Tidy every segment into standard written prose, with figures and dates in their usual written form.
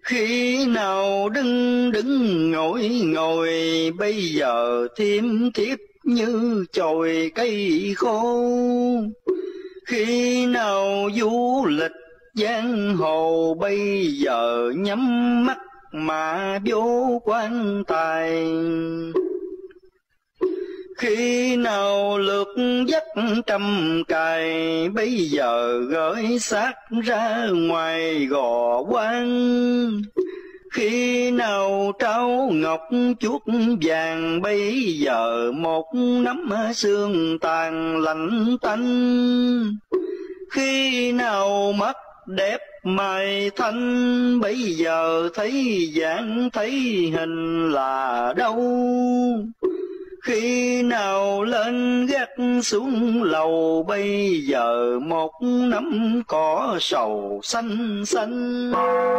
Khi nào đứng đứng ngồi ngồi, bây giờ thiêm thiếp như chồi cây khô. Khi nào du lịch giang hồ, bây giờ nhắm mắt mà vô quan tài. Khi nào lượt dắt trăm cài, bây giờ gửi xác ra ngoài gò quan. Khi nào trao ngọc chuốt vàng, bây giờ một nắm xương tàn lạnh tanh. Khi nào mắt đẹp mày thanh, bây giờ thấy dạng thấy hình là đâu. Khi nào lên gác xuống lầu, bây giờ một nắm cỏ sầu xanh xanh.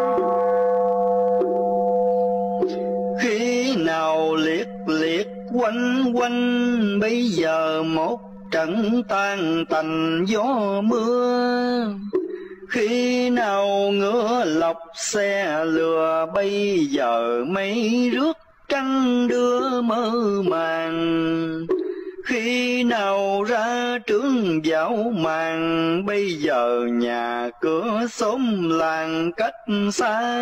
Khi nào liệt liệt quanh quanh, bây giờ một trận tan tành gió mưa. Khi nào ngựa lọc xe lừa, bây giờ mây rước trăng đưa mơ màng. Khi nào ra trướng dạo màn, bây giờ nhà cửa xóm làng cách xa.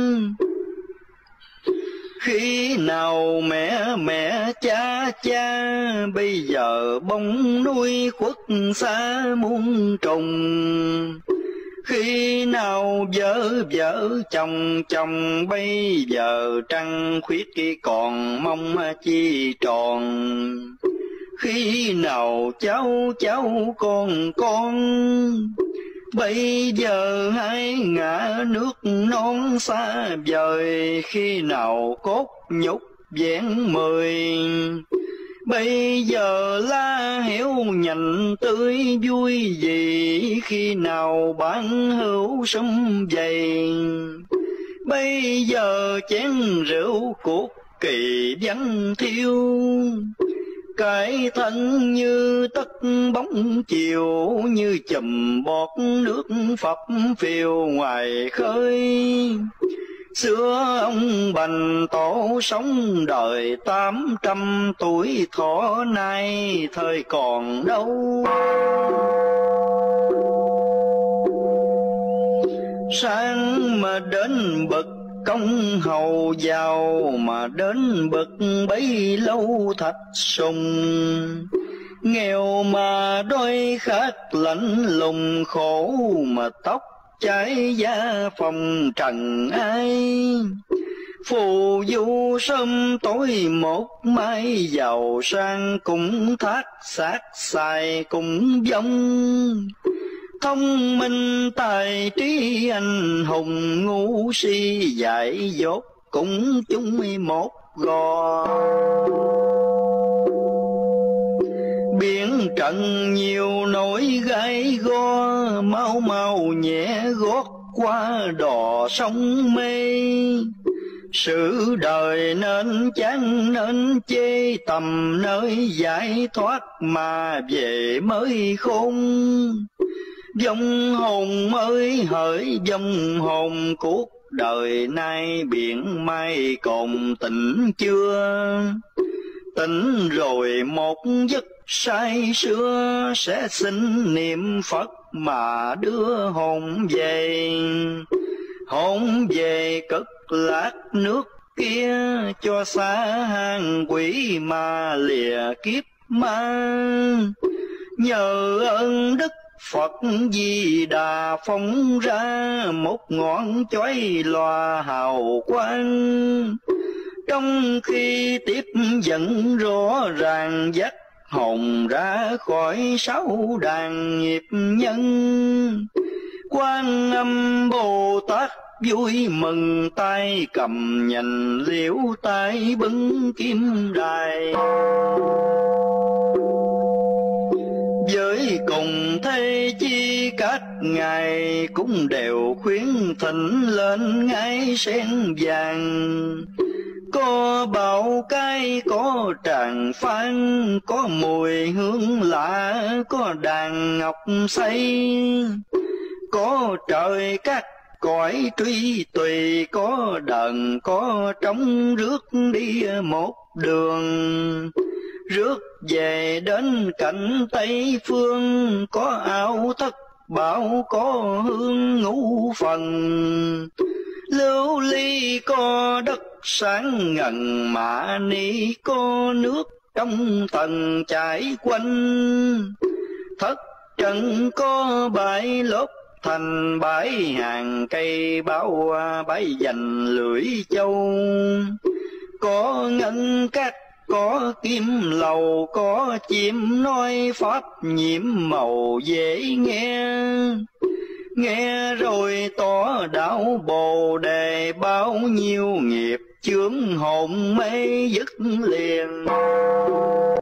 Khi nào mẹ cha cha, bây giờ bóng núi khuất xa muôn trùng. Khi nào vợ chồng, bây giờ trăng khuyết còn mong chi tròn. Khi nào cháu con, bây giờ hai ngả nước non xa vời. Khi nào cốt nhục vẹn mười, bây giờ lá héo nhành tươi vui gì. Khi nào bán hữu sum vầy, bây giờ chén rượu cuộc kỳ vắng thiêu. Cái thân như tất bóng chiều, như chùm bọt nước phập phiêu ngoài khơi. Xưa ông Bành Tổ sống đời 800 tuổi thọ, nay thời còn đâu. Sang mà đến bậc công hầu, giàu mà đến bậc bấy lâu thạch sùng. Nghèo mà đôi khát lạnh lùng, khổ mà tóc cháy da phòng trần ai. Phù du sớm tối một mai, giàu sang cũng thác xác xài cũng vong. Thông minh tài trí anh hùng, ngu si dại dốt cũng chung một gò. Biển trận nhiều nỗi gai go, mau mau nhẹ gót qua đò sông mê. Sự đời nên chán nên chê, tầm nơi giải thoát mà về mới khôn. Vong hồn ơi hỡi vong hồn, cuộc đời nay biển mai còn tỉnh chưa? Tỉnh rồi một giấc say sưa, sẽ xin niệm Phật mà đưa hồn về. Hồn về cực lạc nước kia, cho xa hang quỷ mà lìa kiếp ma. Nhờ ơn đức Phật Di Đà phóng ra, một ngọn chói lòa hào quang. Trong khi tiếp dẫn rõ ràng, dắt hồn ra khỏi sáu đàn nghiệp nhân. Quan Âm Bồ Tát vui mừng, tay cầm nhành liễu, tay bưng kim đài. Với cùng thế chi các ngài, cũng đều khuyến thỉnh lên ngai sen vàng. Có bào cai, có tràng phan, có mùi hương lạ, có đàn ngọc say. Có trời cát cõi truy tùy, có đờn có trống rước đi một đường. Rước về đến cạnh Tây Phương, có ao thất bảo có hương ngũ phần. Lưu ly có đất sáng ngần, Mã Ni có nước trong tầng chảy quanh. Thất trận có bãi lốp thành, bãi hàng cây bao bãi dành lưỡi châu. Có ngân cát có kim lầu, có chim nói pháp nhiệm màu dễ nghe. Nghe rồi tỏ đạo Bồ Đề, bao nhiêu nghiệp chướng hồn mê dứt liền.